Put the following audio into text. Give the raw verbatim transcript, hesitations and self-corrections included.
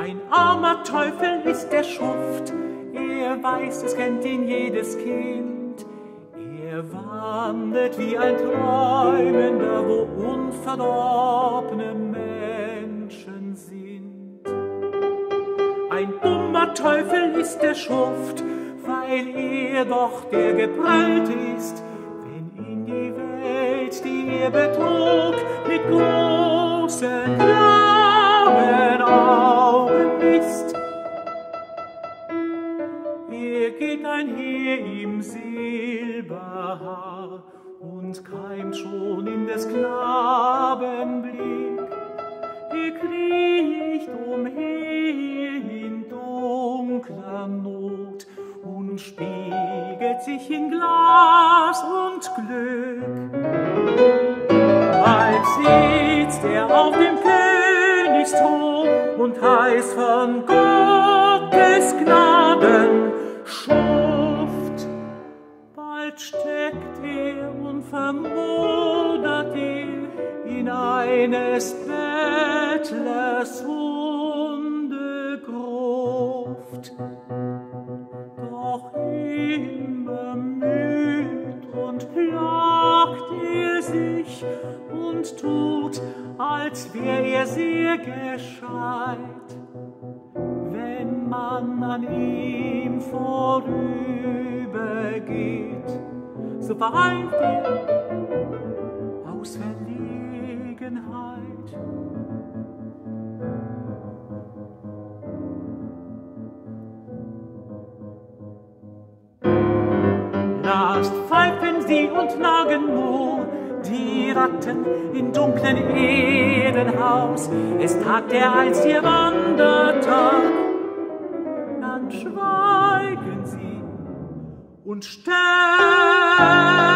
Ein armer Teufel ist der Schuft, er weiß, es kennt ihn jedes Kind. Er wandelt wie ein Träumender, wo unverdorbene Menschen sind. Ein dummer Teufel ist der Schuft, weil er doch der geprellt ist, wenn ihn die Welt, die er betrug, mit großen blauen Augen misst. Er geht einher im Silberhaar und keimt schon in des Knaben Blick. Er kriecht umher in dunkler Not und spiegelt sich in Glas und Glück. Bald sitzt er auf dem Königsthron und heißt von Gottes Gnaden Schuft. Bald steckt er unvermodert er in eines Bettlers wunde Gruft. Doch immer müd und plagt er sich und tut, als wär er sehr gescheit. Wenn man an ihm vorübergeht, so weint er aus Verlegenheit. Lasst pfeifen sie und nagen nur die Ratten in dunklen Erdenhaus. Es tagt er als ihr Wandertag. Dann schweigen sie und sterben.